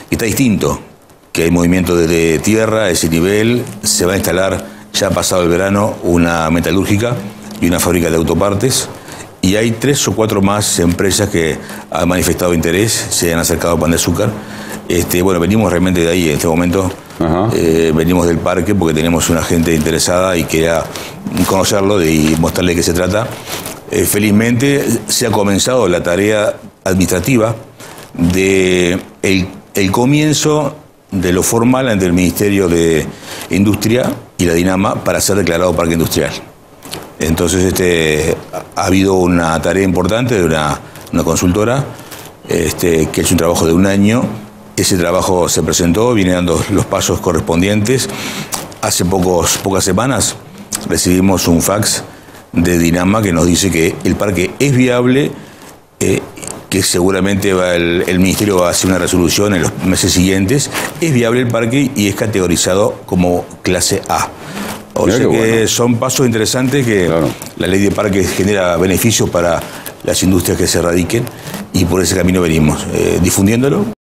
está distinto, que hay movimiento de tierra a ese nivel, se va a instalar ya pasado el verano una metalúrgica y una fábrica de autopartes, y hay 3 o 4 más empresas que han manifestado interés, se han acercado a Pan de Azúcar. Bueno, venimos realmente de ahí en este momento. Venimos del parque porque tenemos una gente interesada y quería conocerlo y mostrarle de qué se trata. Felizmente se ha comenzado la tarea administrativa de el comienzo de lo formal ante el Ministerio de Industria y la DINAMA para ser declarado parque industrial. Entonces ha habido una tarea importante de una consultora que ha hecho un trabajo de 1 año. Ese trabajo se presentó, viene dando los pasos correspondientes. Hace pocas semanas recibimos un fax de DINAMA que nos dice que el parque es viable, que seguramente el Ministerio va a hacer una resolución en los meses siguientes. Es viable el parque y es categorizado como clase A. O sea que bueno, son pasos interesantes que la ley de parques genera beneficios para las industrias que se radiquen y por ese camino venimos, difundiéndolo.